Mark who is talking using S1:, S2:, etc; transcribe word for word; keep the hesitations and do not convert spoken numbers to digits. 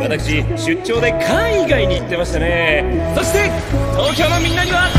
S1: 私出張で海外に行ってましたね。そして東京のみんなには